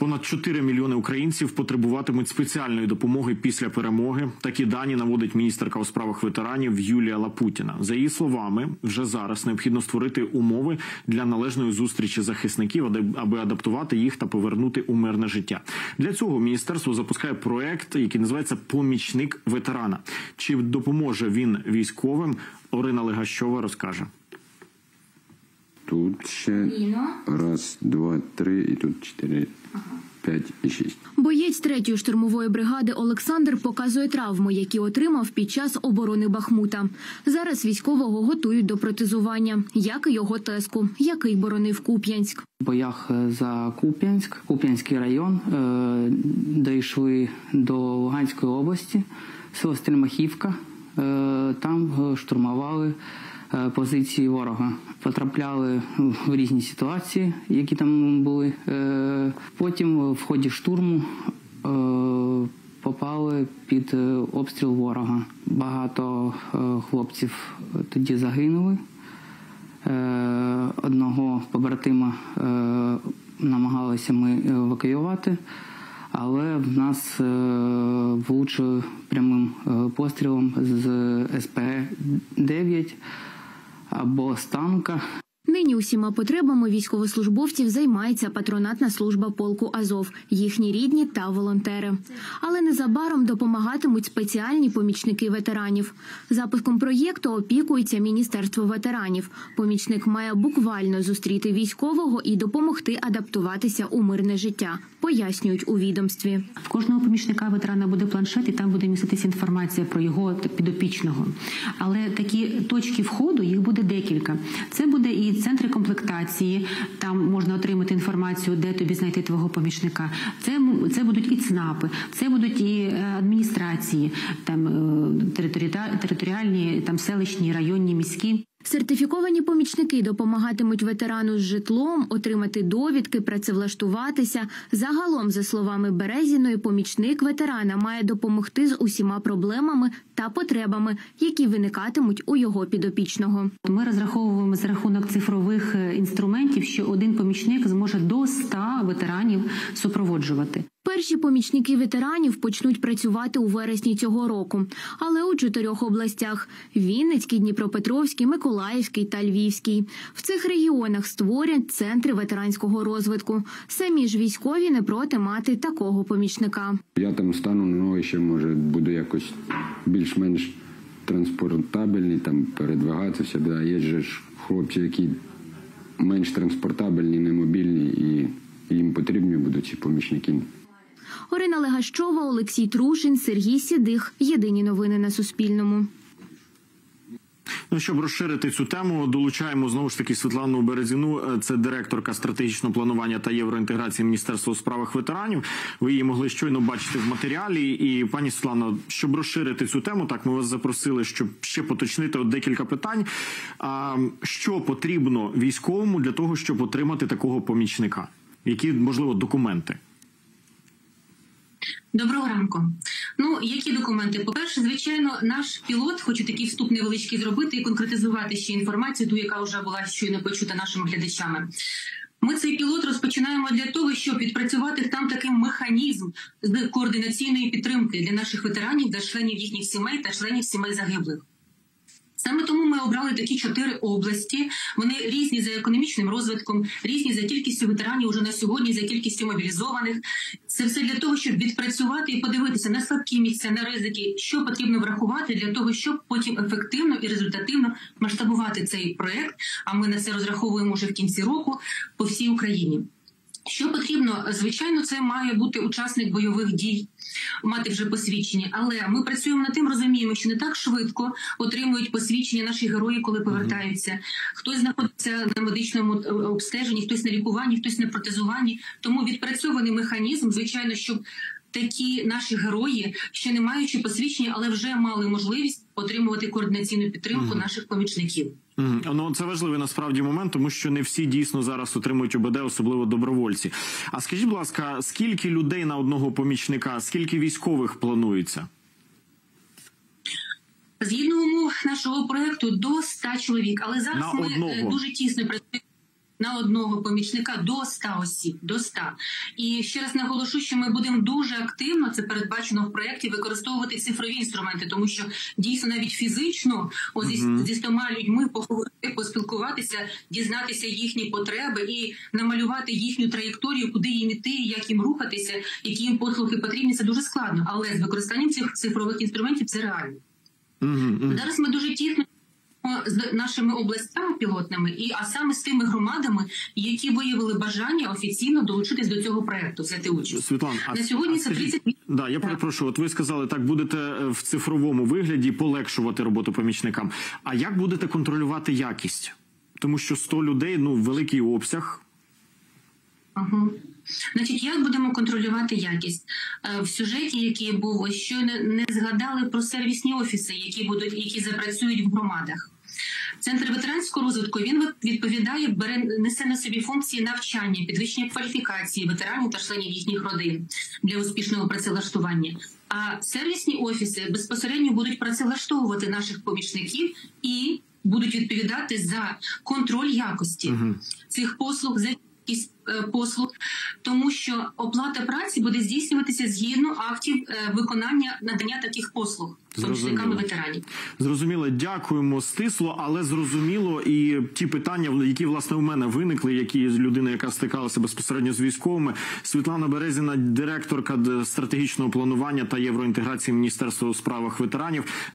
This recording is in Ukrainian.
Понад 4 мільйони українців потребуватимуть спеціальної допомоги після перемоги. Такі дані наводить міністерка у справах ветеранів Юлія Лапутіна. За її словами, вже зараз необхідно створити умови для належної зустрічі захисників, аби адаптувати їх та повернути у мирне життя. Для цього міністерство запускає проект, який називається «Помічник ветерана». Чи допоможе він військовим? Орина Легащова розкаже. Тут ще раз, два, три, і тут 4, 5 і 6. Боєць 3-ї штурмової бригади Олександр показує травми, які отримав під час оборони Бахмута. Зараз військового готують до протезування, як і його тезку, який боронив Куп'янськ. В боях за Куп'янськ, Куп'янський район, дійшли до Луганської області, село Стельмахівка. Там штурмували позиції ворога. Потрапляли в різні ситуації, які там були. Потім в ході штурму попали під обстріл ворога. Багато хлопців тоді загинули. Одного побратима намагалися ми евакуювати, але в нас влучили прямим пострілом з СП-9 або з танка. Нині усіма потребами військовослужбовців займається патронатна служба полку «Азов», їхні рідні та волонтери. Але незабаром допомагатимуть спеціальні помічники ветеранів. Запуском проєкту опікується Міністерство ветеранів. Помічник має буквально зустріти військового і допомогти адаптуватися у мирне життя, пояснюють у відомстві. В кожного помічника ветерана буде планшет, і там буде міститися інформація про його підопічного. Але такі точки входу, їх буде декілька. Це буде і центри комплектації, там можна отримати інформацію, де тобі знайти твого помічника. Це будуть і ЦНАПи, це будуть і адміністрації, там територіальні, там селищні, районні, міські. Сертифіковані помічники допомагатимуть ветерану з житлом, отримати довідки, працевлаштуватися. Загалом, за словами Березіної, помічник ветерана має допомогти з усіма проблемами та потребами, які виникатимуть у його підопічного. Ми розраховуємо за рахунок цифрових інструментів, що один помічник зможе до 100 ветеранів супроводжувати. Перші помічники ветеранів почнуть працювати у вересні цього року. Але у 4 областях – Вінницький, Дніпропетровський, Миколаївський та Львівський. В цих регіонах створять центри ветеранського розвитку. Самі ж військові не проти мати такого помічника. Я там стану на ноги, ще, може, буду якось більш-менш транспортабельний, там передвигатися. А є ж хлопці, які менш транспортабельні, немобільні, і їм потрібні будуть ці помічники. Орина Легащова, Олексій Трушин, Сергій Сідих. Єдині новини на Суспільному. Щоб розширити цю тему, долучаємо знову ж таки Світлану Березіну. Це директорка стратегічного планування та євроінтеграції Міністерства у справах ветеранів. Ви її могли щойно бачити в матеріалі. І, пані Світлано, щоб розширити цю тему, так, ми вас запросили, щоб ще поточнити декілька питань. Що потрібно військовому для того, щоб отримати такого помічника? Які, можливо, документи? Доброго ранку. Які документи? По-перше, звичайно, наш пілот, хочу такий вступ невеличкий зробити і конкретизувати ще інформацію, ту, яка вже була щойно почута нашими глядачами. Ми цей пілот розпочинаємо для того, щоб відпрацювати там такий механізм з координаційної підтримки для наших ветеранів, для членів їхніх сімей та членів сімей загиблих. Саме тому ми обрали такі 4 області. Вони різні за економічним розвитком, різні за кількістю ветеранів уже на сьогодні, за кількістю мобілізованих. Це все для того, щоб відпрацювати і подивитися на слабкі місця, на ризики, що потрібно врахувати для того, щоб потім ефективно і результативно масштабувати цей проєкт, а ми на це розраховуємо вже в кінці року по всій Україні. Що потрібно? Звичайно, це має бути учасник бойових дій, мати вже посвідчення. Але ми працюємо над тим, розуміємо, що не так швидко отримують посвідчення наші герої, коли повертаються. Хтось знаходиться на медичному обстеженні, хтось на лікуванні, хтось на протезуванні. Тому відпрацьований механізм, звичайно, щоб такі наші герої, ще не маючи посвідчення, але вже мали можливість отримувати координаційну підтримку наших помічників. Це важливий насправді момент, тому що не всі дійсно зараз отримують ОБД, особливо добровольці. А скажіть, будь ласка, скільки людей на одного помічника, скільки військових планується? Згідно умов нашого проєкту, до 100 чоловік. Але зараз ми дуже тісно працюємо. на одного помічника до 100 осіб, до 100. І ще раз наголошу, що ми будемо дуже активно, це передбачено в проєкті, використовувати цифрові інструменти, тому що дійсно навіть фізично зі 100 людьми поговорити, поспілкуватися, дізнатися їхні потреби і намалювати їхню траєкторію, куди їм іти, як їм рухатися, які їм послуги потрібні, це дуже складно. Але з використанням цих цифрових інструментів це реально. Зараз ми дуже тісно з нашими областями пілотними, а саме з тими громадами, які виявили бажання офіційно долучитись до цього проекту, взяти участь. Світлана, на сьогодні це 30... Да, я перепрошую, от ви сказали, так, будете в цифровому вигляді полегшувати роботу помічникам. А як будете контролювати якість? Тому що 100 людей, великий обсяг. Значить, як будемо контролювати якість? В сюжеті, який був, ось щойно не згадали про сервісні офіси, які запрацюють в громадах. Центр ветеранського розвитку, він відповідає, несе на собі функції навчання, підвищення кваліфікації ветеранів та членів їхніх родин для успішного працевлаштування. А сервісні офіси безпосередньо будуть працевлаштовувати наших помічників і будуть відповідати за контроль якості цих послуг, за якість послуг, тому що оплата праці буде здійснюватися згідно актів виконання надання таких послуг помічниками ветеранів. Зрозуміло, дякуємо стисло, але зрозуміло і ті питання, які, власне, у мене виникли, які з людини, яка стикалася безпосередньо з військовими. Світлана Березіна, директорка стратегічного планування та євроінтеграції Міністерства у справах ветеранів.